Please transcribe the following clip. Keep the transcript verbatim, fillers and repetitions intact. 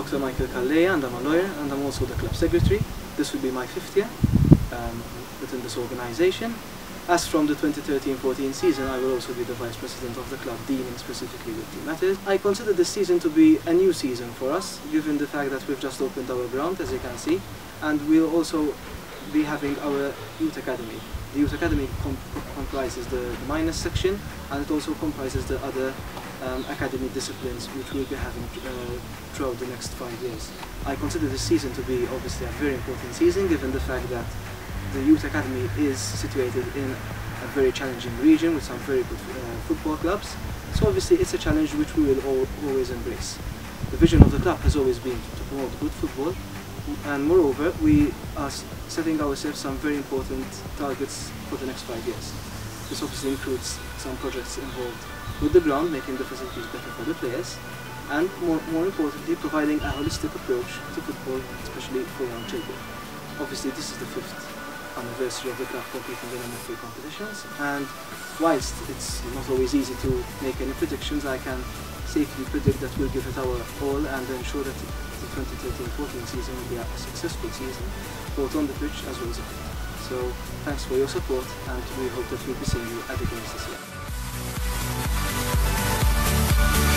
Doctor Michael Calleja and I'm a lawyer and I'm also the club secretary. This will be my fifth year um, within this organisation. As from the twenty thirteen fourteen season, I will also be the Vice President of the club, dealing specifically with team matters. I consider this season to be a new season for us, given the fact that we've just opened our ground, as you can see, and we'll also be having our youth academy. The youth academy comp comprises the minors section, and it also comprises the other um, academy disciplines which we'll be having uh, throughout the next five years. I consider this season to be obviously a very important season, given the fact that the Youth Academy is situated in a very challenging region with some very good uh, football clubs. So obviously it's a challenge which we will all, always embrace. The vision of the club has always been to promote good football, and moreover we are setting ourselves some very important targets for the next five years. This obviously includes some projects involved with the ground, making the facilities better for the players, and more, more importantly providing a holistic approach to football, especially for young children. Obviously this is the fifth anniversary of the club competing in N F A competitions, and whilst it's not always easy to make any predictions, I can safely predict that we'll give it our all and ensure that the twenty thirteen fourteen season will be a successful season, both on the pitch as well as off. So thanks for your support, and we hope that we'll be seeing you at the games this year.